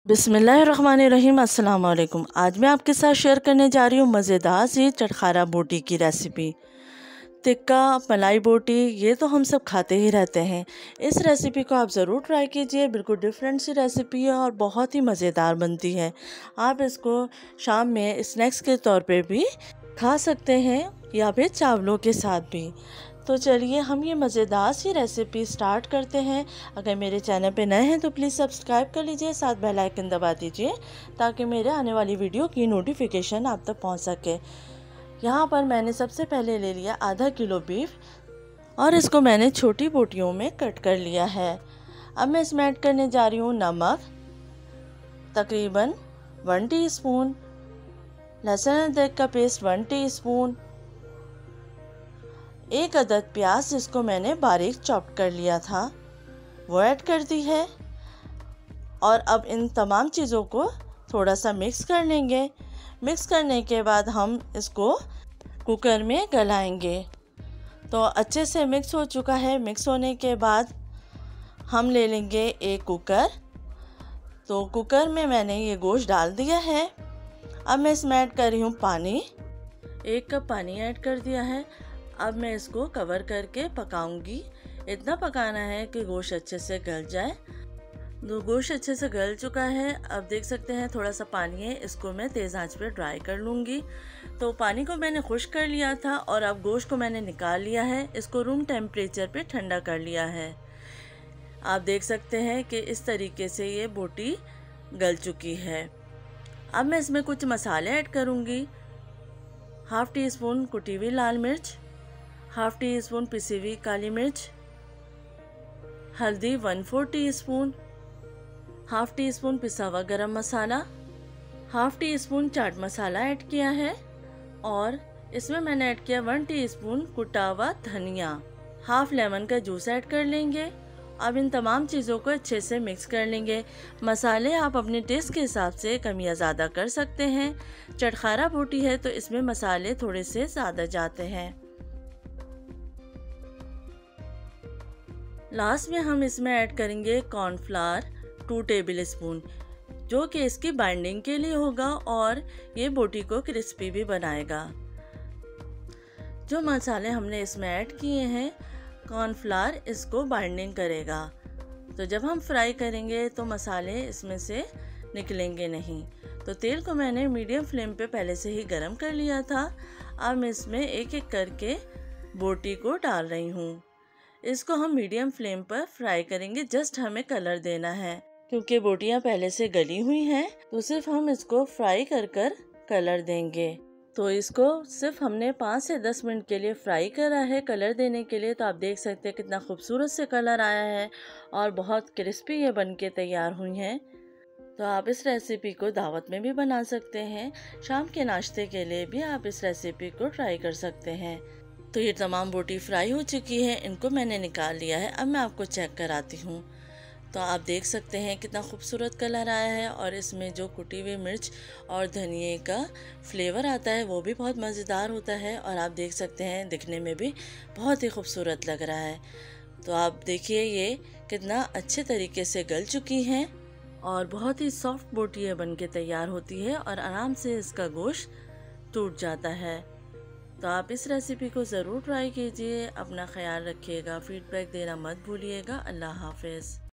बिस्मिल्लाहिर्रहमानिर्रहीम। अस्सलाम वालेकुम। आज मैं आपके साथ शेयर करने जा रही हूँ मज़ेदार सी चटखारा बोटी की रेसिपी। टिक्का, मलाई बोटी, ये तो हम सब खाते ही रहते हैं। इस रेसिपी को आप ज़रूर ट्राई कीजिए। बिल्कुल डिफरेंट सी रेसिपी है और बहुत ही मज़ेदार बनती है। आप इसको शाम में स्नैक्स के तौर पे भी खा सकते हैं या फिर चावलों के साथ भी। तो चलिए हम ये मज़ेदार सी रेसिपी स्टार्ट करते हैं। अगर मेरे चैनल पे नए हैं तो प्लीज़ सब्सक्राइब कर लीजिए, साथ बेल आइकन दबा दीजिए ताकि मेरे आने वाली वीडियो की नोटिफिकेशन आप तक पहुंच सके। यहाँ पर मैंने सबसे पहले ले लिया आधा किलो बीफ और इसको मैंने छोटी बोटियों में कट कर लिया है। अब मैं इसमें ऐड करने जा रही हूँ नमक तकरीबन 1 टीस्पून, लहसुन अदरक का पेस्ट 1 टीस्पून, 1 अदद प्याज जिसको मैंने बारीक चॉप कर लिया था वो ऐड कर दी है। और अब इन तमाम चीज़ों को थोड़ा सा मिक्स कर लेंगे। मिक्स करने के बाद हम इसको कुकर में गलाएंगे। तो अच्छे से मिक्स हो चुका है। मिक्स होने के बाद हम ले लेंगे एक कुकर। तो कुकर में मैंने ये गोश्त डाल दिया है। अब मैं इसमें ऐड कर रही हूँ पानी। 1 कप पानी ऐड कर दिया है। अब मैं इसको कवर करके पकाऊंगी। इतना पकाना है कि गोश्त अच्छे से गल जाए। तो गोश्त अच्छे से गल चुका है। अब देख सकते हैं थोड़ा सा पानी है, इसको मैं तेज़ आंच पे ड्राई कर लूँगी। तो पानी को मैंने खुश्क कर लिया था और अब गोश्त को मैंने निकाल लिया है। इसको रूम टेम्परेचर पे ठंडा कर लिया है। आप देख सकते हैं कि इस तरीके से ये बोटी गल चुकी है। अब मैं इसमें कुछ मसाले ऐड करूँगी। 1/2 टीस्पून कुटी हुई लाल मिर्च, 1/2 टीस्पून पिसी हुई काली मिर्च, हल्दी 1/4 टीस्पून, 1/2 टीस्पून पिसा हुआ गरम मसाला, 1/2 टीस्पून चाट मसाला ऐड किया है और इसमें मैंने ऐड किया 1 टीस्पून कुटा हुआ धनिया। 1/2 लेमन का जूस ऐड कर लेंगे। अब इन तमाम चीज़ों को अच्छे से मिक्स कर लेंगे। मसाले आप अपने टेस्ट के हिसाब से कम या ज़्यादा कर सकते हैं। चटखारा बोटी है तो इसमें मसाले थोड़े से ज़्यादा जाते हैं। लास्ट में हम इसमें ऐड करेंगे कॉर्नफ्लावर 2 टेबल स्पून, जो कि इसकी बाइंडिंग के लिए होगा और ये बोटी को क्रिस्पी भी बनाएगा। जो मसाले हमने इसमें ऐड किए हैं, कॉर्नफ्लावर इसको बाइंडिंग करेगा। तो जब हम फ्राई करेंगे तो मसाले इसमें से निकलेंगे नहीं। तो तेल को मैंने मीडियम फ्लेम पे पहले से ही गरम कर लिया था। अब मैं इसमें एक एक करके बोटी को डाल रही हूँ। इसको हम मीडियम फ्लेम पर फ्राई करेंगे। जस्ट हमें कलर देना है क्योंकि बोटियां पहले से गली हुई हैं, तो सिर्फ हम इसको फ्राई कर कर कलर देंगे। तो इसको सिर्फ हमने 5 से 10 मिनट के लिए फ्राई करा है कलर देने के लिए। तो आप देख सकते हैं कितना खूबसूरत से कलर आया है और बहुत क्रिस्पी ये बन के तैयार हुई हैं। तो आप इस रेसिपी को दावत में भी बना सकते हैं। शाम के नाश्ते के लिए भी आप इस रेसिपी को ट्राई कर सकते हैं। तो ये तमाम बोटी फ्राई हो चुकी है, इनको मैंने निकाल लिया है। अब मैं आपको चेक कराती हूँ। तो आप देख सकते हैं कितना खूबसूरत कलर आया है और इसमें जो कुटी हुई मिर्च और धनिए का फ्लेवर आता है वो भी बहुत मज़ेदार होता है। और आप देख सकते हैं दिखने में भी बहुत ही खूबसूरत लग रहा है। तो आप देखिए ये कितना अच्छे तरीके से गल चुकी हैं और बहुत ही सॉफ्ट बोटी बन के तैयार होती है और आराम से इसका गोश्त टूट जाता है। तो आप इस रेसिपी को ज़रूर ट्राई कीजिए। अपना ख्याल रखिएगा। फीडबैक देना मत भूलिएगा। अल्लाह हाफ़िज़।